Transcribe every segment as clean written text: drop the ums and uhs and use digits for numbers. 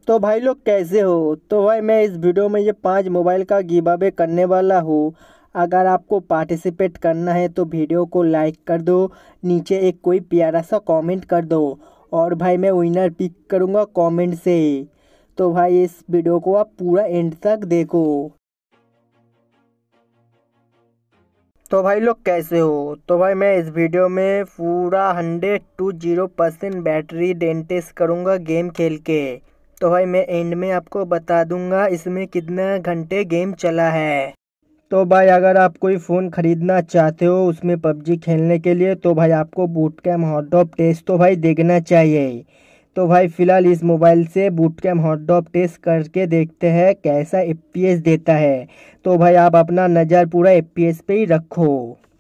तो भाई लोग कैसे हो। तो भाई मैं इस वीडियो में ये 5 मोबाइल का गिव अवे करने वाला हूँ। अगर आपको पार्टिसिपेट करना है तो वीडियो को लाइक कर दो, नीचे एक कोई प्यारा सा कमेंट कर दो और भाई मैं विनर पिक करूँगा कमेंट से। तो भाई इस वीडियो को आप पूरा एंड तक देखो। तो भाई लोग कैसे हो। तो भाई मैं इस वीडियो में पूरा 100% बैटरी डेंटेस करूँगा गेम खेल के। तो भाई मैं एंड में आपको बता दूंगा इसमें कितना घंटे गेम चला है। तो भाई अगर आप कोई फ़ोन ख़रीदना चाहते हो उसमें पबजी खेलने के लिए तो भाई आपको boot camp hot drop test तो भाई देखना चाहिए। तो भाई फ़िलहाल इस मोबाइल से boot camp hot drop test करके देखते हैं कैसा एफपीएस देता है। तो भाई आप अपना नज़र पूरा एफपीएस पे ही रखो।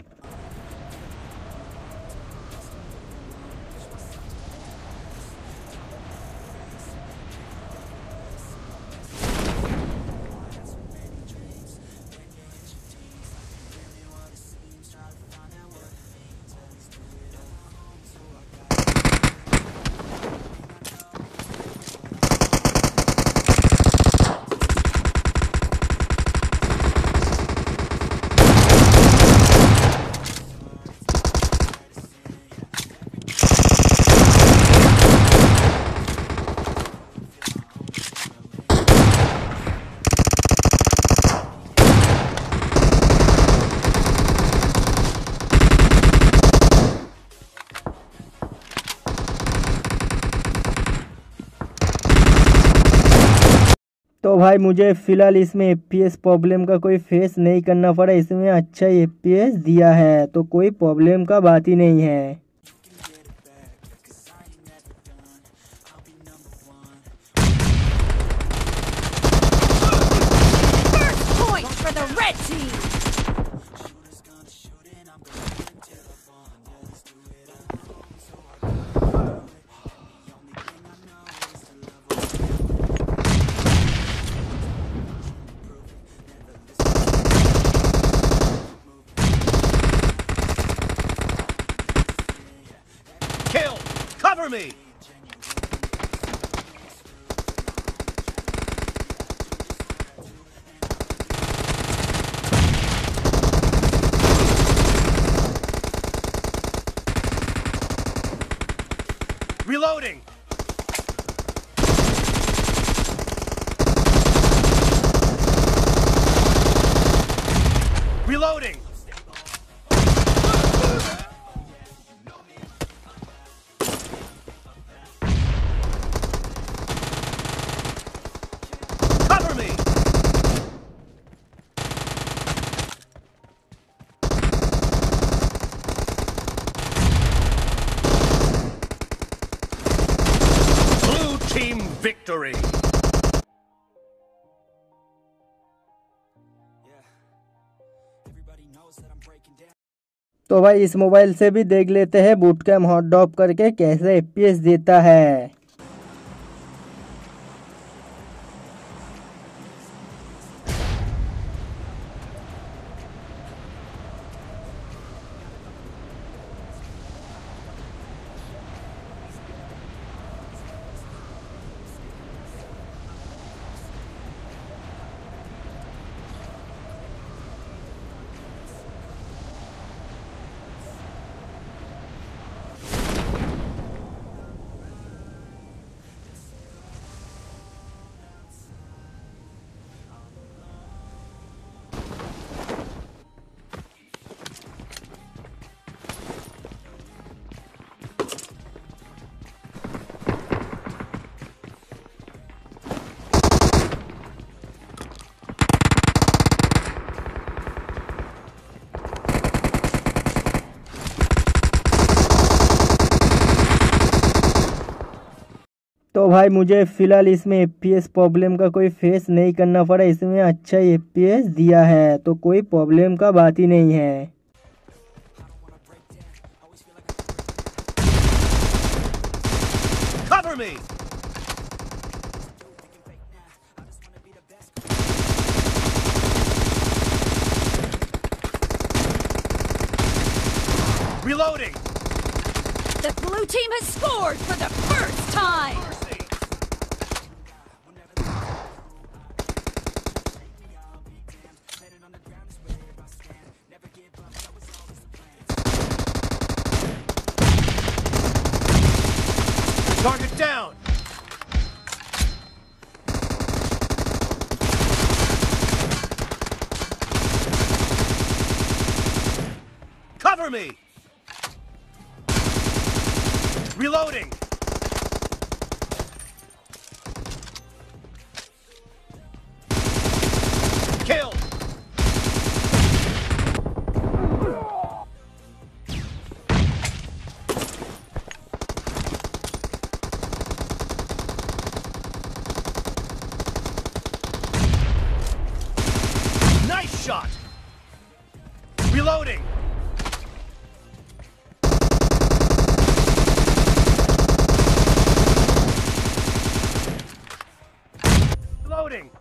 तो भाई मुझे फ़िलहाल इसमें एफपीएस प्रॉब्लम का कोई फेस नहीं करना पड़ा, इसमें अच्छा एफपीएस दिया है तो कोई प्रॉब्लम का बात ही नहीं है। Kill! Cover me! Reloading! Reloading! Cover me! Blue team victory! तो भाई इस मोबाइल से भी देख लेते हैं बूट कैम्प हॉट डॉप करके कैसे एफपीएस देता है। तो भाई मुझे फ़िलहाल इसमें एफपीएस प्रॉब्लम का कोई फेस नहीं करना पड़ा, इसमें अच्छा एफपीएस दिया है तो कोई प्रॉब्लम का बात ही नहीं है। Cover me! Reloading! The blue team has scored for the first time! Cover me! Reloading! Kill! Nice shot! Reloading! Reloading!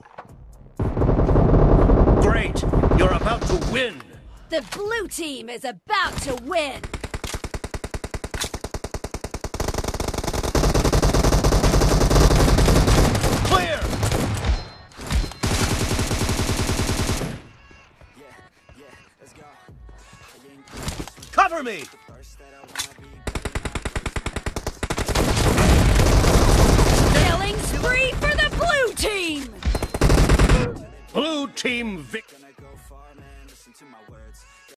Great! You're about to win! The blue team is about to win! Clear! Cover me! Killing spree for the blue team! Blue team victory!